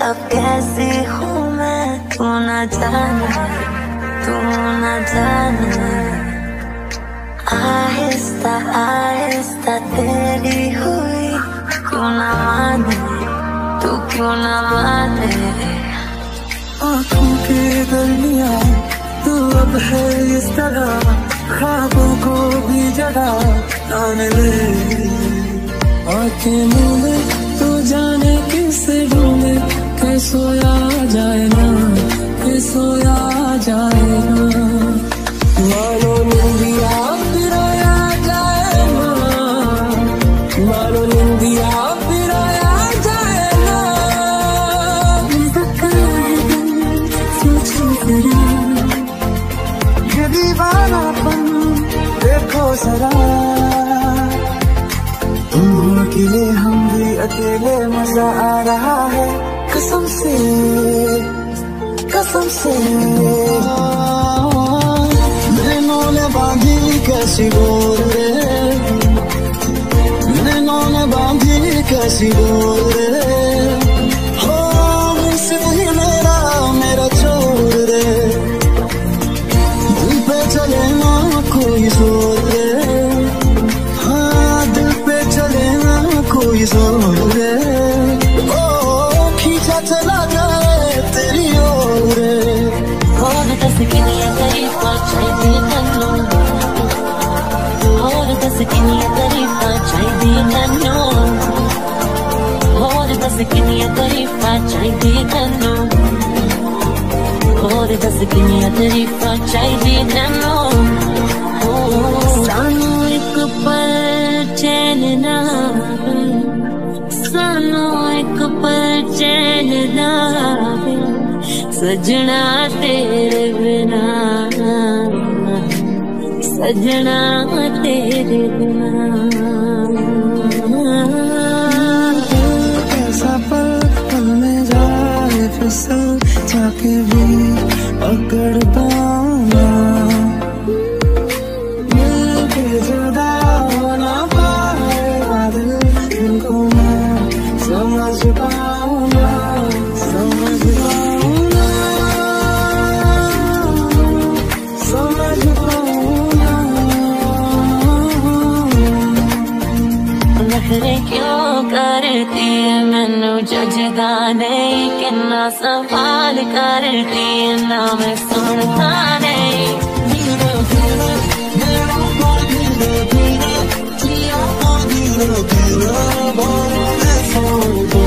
अब कैसी हूँ मैं, तू न जाने, तू न जाने। आहिस्ता आहिस्ता तेरी हुई, क्यों न माने, तू क्यों न माने। आँखों के दरमियाँ तू अब है इस तरह, ख्वाबों को भी जगह ना मिले। आँखें मूंदे तू जाने किसे ढूंढे, के सोया जाए ना, के सोया जाए ना। मानो निंदिया फिराया जाए ना, मानो निंदिया फिराया जाए ना। सोचो जरा ये दीवानापन देखो जरा, तुम हो अकेले हम भी अकेले, मजा आ रहा है कसम से, कसम से। नैनों ने बांधी कैसी डोर रे, नैनों ने बांधी कैसी डोर रे। हो मुझसे ही मेरा मेरा छोड़ रे, दिल पे चले ना कोई जोर रे। हाँ दिल पे चले ना कोई जोर रे। ओ खींचा चला जाए तेरी ओर रे। और दस किनिया तरीफा चाहिए तन्नू, और दस किनिया तरीफा चाहिए तन्नू, और दस किनिया तरीफा चाहिए तन्नू, और दस किनिया तरीफा चाहिए तन्नू। सानू एक पल चैन ना, सानू एक पल चैन ना, सजना तेरे बिना, सजना तेरे बिना। कैसा पल में जाए फिसल जाके भी पकड़ पाऊंगा, मिलके जुदा हो ना पाएगा दिल, तुमको मैं समझ पाऊंगा, समझ पाऊंगा, समझ पाऊंगा। नखरे क्यों करती है मैनू जजदा नहीं, किन्ना सवाल करती है ना मैं सुनता नहीं। धीरे धीरे मेरा धीरे धीरे जिया धीरे धीरे बोले सोचो,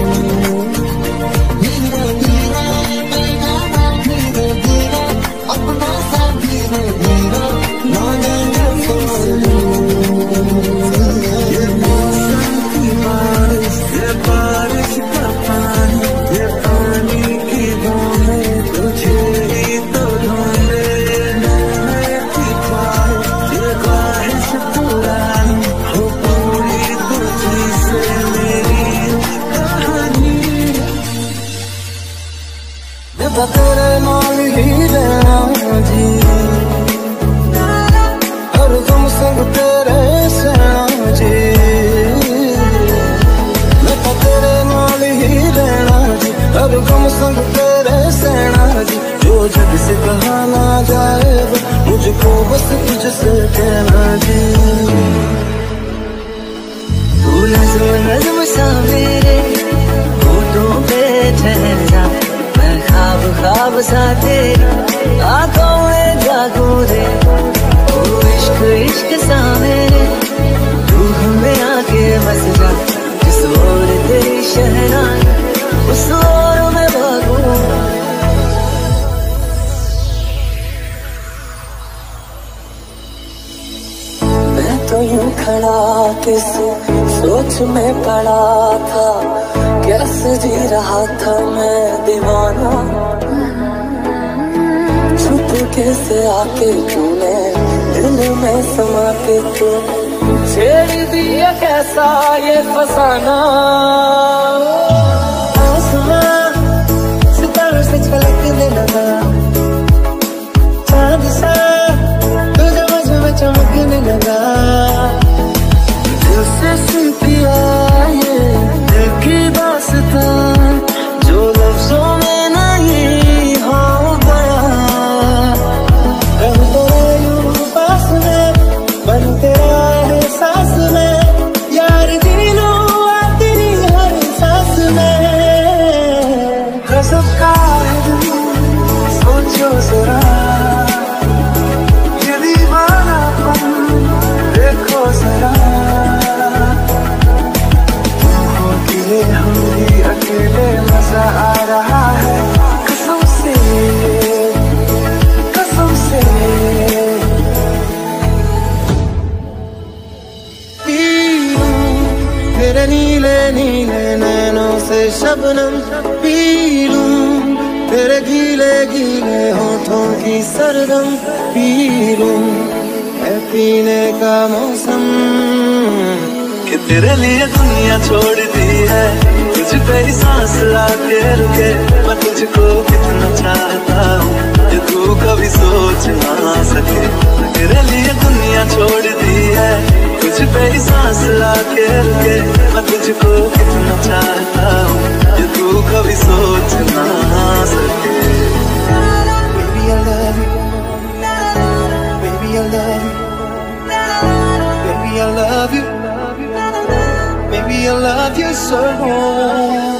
धीरे धीरे मेरा धीरे धीरे अपना सा धीरे धीरे माने सोचो। बारिश का पानी, ये पानी की बूंदें तुझे ही तो ढूंढे। ये ख्वाहिश पुरानी हो पूरी तुझी से मेरी कहानी। मैं तो तेरे नाल ही रहना जी, हर दम संग तेरे सहना जी। हर गम संग तेरे सहना जी, जो जग से कहा ना जाए मुझको बस तुझसे कहना जी। तू नज़्म नज़्म सा मेरे होठों पे ठहर जा, मैं ख्वाब ख्वाब सा तेरा आँखों में जागू रे। तू इश्क इश्क सा मेरे रूह में आके बस जा, जिस ओर तेरी शहनाई उस ओर मैं भागूं। मैं तो यूं खड़ा किस सोच में पड़ा था, कैसे जी रहा था मैं दीवाना। छुप कैसे आके तूने दिल में समा के तू छेड़ दिया कैसा ये फसाना। सितारों से छलकने लगा चांद सा, तुझे मुझ में चमकने लगा। दिल से सुन किया ये दिल की दास्तां, जो लफ्जों शबनम पी लूं, तेरे गीले गीले होठों की सरगम पी लूं, है पीने का मौसम। कि तेरे लिए दुनिया छोड़ दी है, तुझ पे ही सांस आके रुके, मैं तुझको कितना चाहता हूँ ये तू कभी सोच ना सके। तेरे लिए दुनिया छोड़ दी है, तुझ पे ही सांस आके रुके, मैं तुझको कितना चाहता हूँ ये तू कभी सोच ना सके। Baby I love you, baby I love you, baby I love you, baby I love you so much.